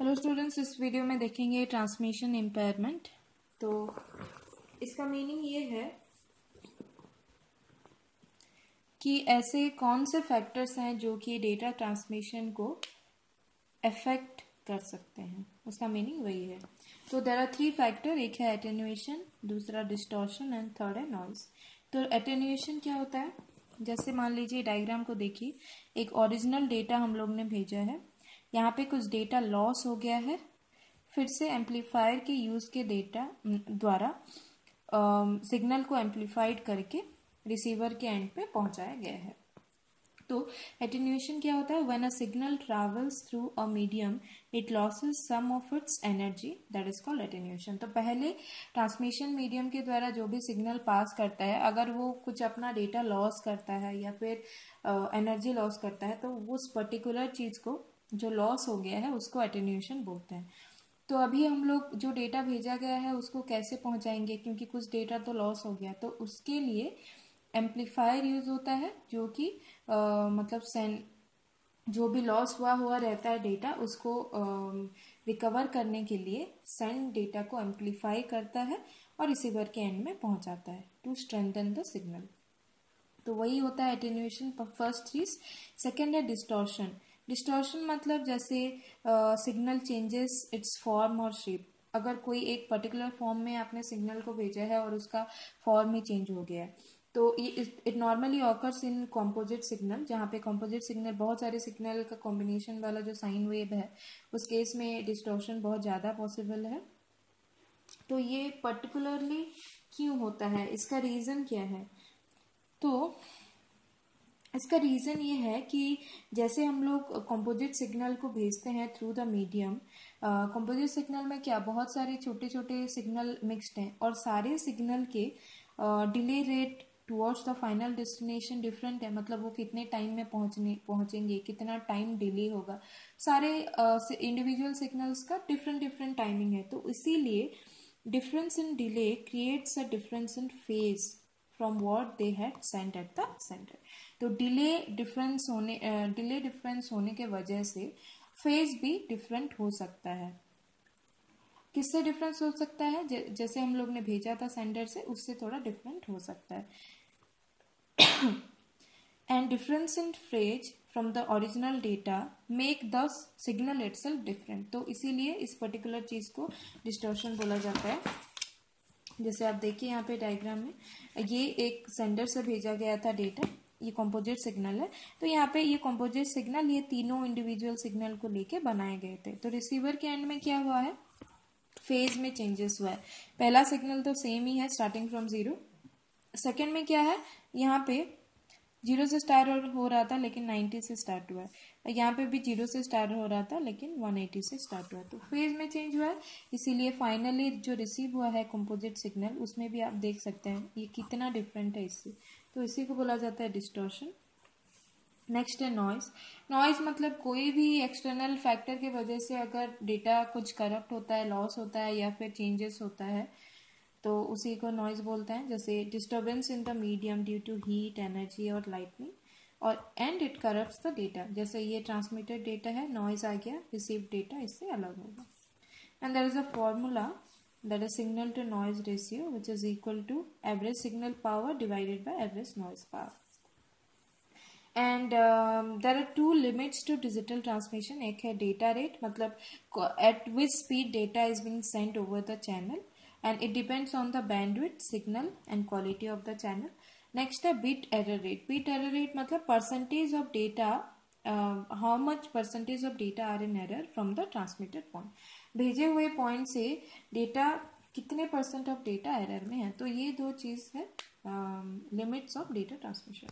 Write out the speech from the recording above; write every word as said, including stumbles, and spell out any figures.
Hello students, इस video में देखेंगे ट्रांसमिशन इम्पेयरमेंट। तो इसका मीनिंग ये है कि ऐसे कौन से फैक्टर्स हैं जो कि डेटा ट्रांसमिशन को अफेक्ट कर सकते हैं, उसका मीनिंग वही है। तो देयर आर थ्री फैक्टर, एक है एटेन्यूएशन, दूसरा डिस्टॉर्शन एंड थर्ड है नॉइज। तो एटेन्यूएशन क्या होता है? जैसे मान लीजिए डायग्राम को देखिए, एक ओरिजिनल डेटा हम लोग ने भेजा है, यहाँ पे कुछ डेटा लॉस हो गया है, फिर से एम्पलीफायर के यूज के डेटा द्वारा सिग्नल को एम्पलीफाइड करके रिसीवर के एंड पे पहुंचाया गया है। तो एटेन्यूएशन क्या होता है? When a signal travels through a medium it loses some of its energy, that is called attenuation. तो पहले ट्रांसमिशन मीडियम के द्वारा जो भी सिग्नल पास करता है, अगर वो कुछ अपना डेटा लॉस करता है या फिर एनर्जी uh, लॉस करता है, तो उस पर्टिकुलर चीज को जो लॉस हो गया है उसको एटेन्यूएशन बोलते हैं। तो अभी हम लोग जो डेटा भेजा गया है उसको कैसे पहुंचाएंगे, क्योंकि कुछ डेटा तो लॉस हो गया, तो उसके लिए एम्पलीफायर यूज होता है, जो कि मतलब सेंड जो भी लॉस हुआ हुआ रहता है डेटा, उसको रिकवर करने के लिए सेंड डेटा को एम्पलीफाई करता है और रिसीवर के एंड में पहुंचाता है टू स्ट्रेंथन द सिग्नल। तो वही होता है एटेन्यूएशन, फर्स्ट चीज। सेकेंड है डिस्टॉर्शन। डिस्टॉर्शन मतलब जैसे सिग्नल चेंजेस इट्स फॉर्म और शेप। अगर कोई एक पर्टिकुलर फॉर्म में आपने सिग्नल को भेजा है और उसका फॉर्म ही चेंज हो गया है, तो it normally occurs in composite signal. जहाँ पे कॉम्पोजिट सिग्नल बहुत सारे सिग्नल का कॉम्बिनेशन वाला जो साइन वेव है, उस केस में डिस्टॉर्शन बहुत ज़्यादा पॉसिबल है। तो ये पर्टिकुलरली क्यों होता है, इसका रीज़न क्या है? तो इसका रीज़न ये है कि जैसे हम लोग कंपोजिट सिग्नल को भेजते हैं through the medium, composite signal में क्या बहुत सारे छोटे छोटे सिग्नल मिक्स्ड हैं और सारे सिग्नल के delay rate towards the final destination different है। मतलब वो कितने टाइम में पहुंचने पहुंचेंगे, कितना टाइम डिले होगा, सारे इंडिविजुअल uh, सिग्नल्स का डिफरेंट डिफरेंट टाइमिंग है। तो इसीलिए difference in delay creates a difference in phase from what they had sent at the centre. तो डिले डिफरेंस होने डिले uh, डिफरेंस होने के वजह से फेज भी डिफरेंट हो सकता है। किससे डिफरेंस हो सकता है? ज, जैसे हम लोग ने भेजा था सेंडर से, उससे थोड़ा डिफरेंट हो सकता है। And difference in phase from the original data make the signal itself different. तो इसीलिए इस पर्टिकुलर चीज को डिस्टॉर्शन बोला जाता है। जैसे आप देखिए यहाँ पे डायग्राम में, ये एक सेंडर से भेजा गया था डेटा, ये कंपोजिट सिग्नल है। तो यहाँ पे ये कंपोजिट सिग्नल ये तीनों इंडिविजुअल सिग्नल को लेके बनाए गए थे। तो रिसीवर के एंड में क्या हुआ है? फेज में चेंजेस हुआ है। पहला सिग्नल तो सेम ही है, स्टार्टिंग फ्रॉम जीरो। सेकेंड में क्या है, यहाँ पे जीरो से स्टार्ट हो रहा था लेकिन नाइन्टी से स्टार्ट हुआ है। यहाँ पे भी जीरो से स्टार्ट हो रहा था लेकिन वन एटी से स्टार्ट हुआ है। तो फेज में चेंज हुआ है, इसीलिए फाइनली जो रिसीव हुआ है कंपोजिट सिग्नल, उसमें भी आप देख सकते हैं ये कितना डिफरेंट है इससे। तो इसी को बोला जाता है डिस्टॉर्शन। नेक्स्ट है नॉइज। नॉइज मतलब कोई भी एक्सटर्नल फैक्टर की वजह से अगर डेटा कुछ करप्ट होता है, लॉस होता है या फिर चेंजेस होता है, तो उसी को नॉइज बोलते हैं। जैसे disturbance in the medium due to heat, energy और लाइटनिंग, और and it corrupts the data. जैसे ये ट्रांसमिटेड डेटा है, नॉइज आ गया, रिसीव डेटा इससे अलग होगा। And there is a formula, that is signal to noise ratio, which is equal to average signal power divided by average noise power. And there are two limits to digital transmission. एक है data rate, मतलब eight which speed data is being sent over the channel, and it depends on the bandwidth, signal and quality of the channel. Next है bit error rate. Bit error rate मतलब percentage of data, uh, how much percentage of data are in error from the transmitted point. भेजे हुए point से data कितने percent of data error में है। तो ये दो चीज है लिमिट्स ऑफ डेटा ट्रांसमिशन।